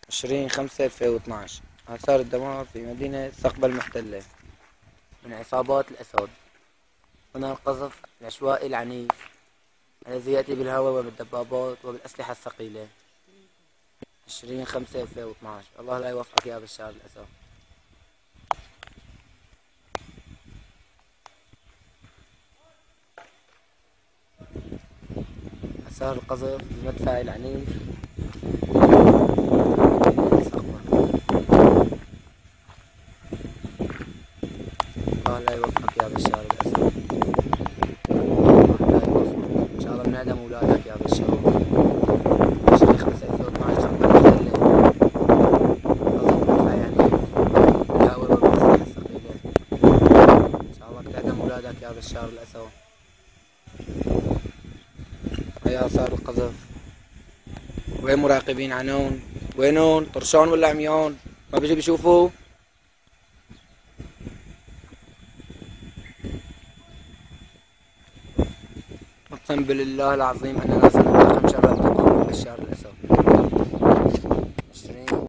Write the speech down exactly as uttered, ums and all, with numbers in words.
عشرين خمسة ألفين واثناعش. آثار الدمار في مدينة صقبة المحتلة من عصابات الأسد. هنا القذف العشوائي العنيف الذي يأتي بالهواء وبالدبابات وبالأسلحة الثقيلة. عشرين خمسة ألفين واثناعش. الله لا يوفقك يا بشار الأسد. آثار القذف المدفعي العنيف الله لا يوفقك يا بشار الأسد. الله لا يوفقك. إن شاء الله بنعدم أولادك يا بشار. عشرين خمسة ألفين واثناعش صقبة المحتلة. قذف مدفعي عنيف بالهواء وبالأسلحة الثقيلة. إن شاء الله بتعدم أولادك يا بشار الأسد. هيا آثار القذف. وين مراقبين عنون؟ وينون؟ طرشان ولا عميان؟ ما بيجي بيشوفوا؟ أقسم بالله العظيم أننا سنتقم شر انتقام بشار الأسد.